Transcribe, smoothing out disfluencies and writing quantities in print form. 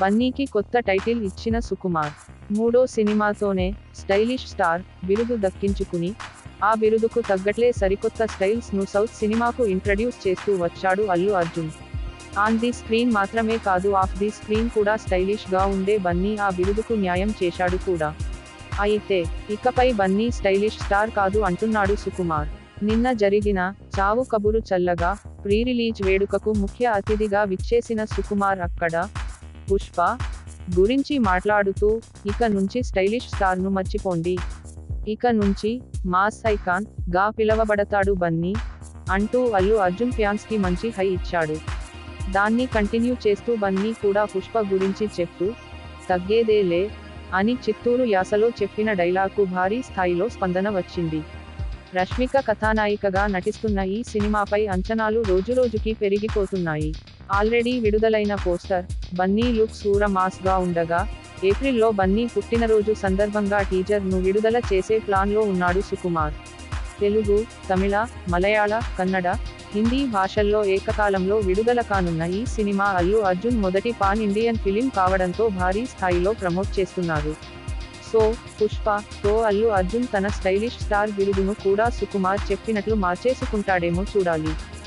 బన్నీకి కొత్త టైటిల్ ఇచ్చిన సుకుమార్ మూడో సినిమాతోనే స్టైలిష్ స్టార్ బిరుదు దక్కించుకుని ఆ బిరుదుకు తగ్గట్లే సరికొత్త స్టైల్స్ ను సౌత్ సినిమాకు ఇంట్రడ్యూస్ చేస్తూ వచ్చాడు Allu Arjun. On the screen మాత్రమే కాదు ఆఫ్ ది స్క్రీన్ కూడా స్టైలిష్ గా ఉండే బన్నీ ఆ బిరుదుకు న్యాయం చేశాడు కూడా. అయితే ఇకపై బన్నీ స్టైలిష్ స్టార్ కాదు అంటున్నాడు సుకుమార్. నిన్న జరిగిన చావు కబురు చల్లగా ప్రీ రిలీజ్ వేడుకకు ముఖ్య అతిథిగా విచ్చేసిన సుకుమార్ అక్కడ పుష్ప గురించి మాట్లాడుతూ ఇక నుంచి స్టైలిష్ స్టార్ ను మర్చిపోండి, ఇక నుంచి మాస్ ఐకాన్ గా పిలవబడతాడు బన్నీ అంటూ అల్లు అర్జున్ ఫ్యాన్స్ కి మంచి హై ఇచ్చాడు. దాన్ని కంటిన్యూ చేస్తూ బన్నీ కూడా పుష్ప గురించి చెప్తూ తగ్గేదేలే అని చిత్తూరు యాసలో చెప్పిన డైలాగ్కు భారీ స్థాయిలో స్పందన వచ్చింది. రష్మిక కథానాయికగా నటిస్తున్న ఈ సినిమాపై అంచనాలు రోజురోజుకి పెరిగిపోతున్నాయి. ఆల్రెడీ విడుదలైన పోస్టర్ బన్నీ లుక్ సూర మాస్ గా ఉండగా ఏప్రిల్లో బన్నీ పుట్టినరోజు సందర్భంగా టీజర్ ను విడుదల చేసే ప్లాన్ లో ఉన్నాడు సుకుమార్. తెలుగు, తమిళ, మలయాళ, కన్నడ, హిందీ భాషల్లో ఏకకాలంలో విడుదల కానున్న ఈ సినిమా అల్లు అర్జున్ మొదటి పాన్ ఇండియన్ ఫిలిం కావడంతో భారీ స్థాయిలో ప్రమోట్ చేస్తున్నారు. సో పుష్ప తో అల్లు అర్జున్ తన స్టైలిష్ స్టార్ బిరుదును కూడా సుకుమార్ చెప్పినట్లు మార్చేసుకుంటాడేమో చూడాలి.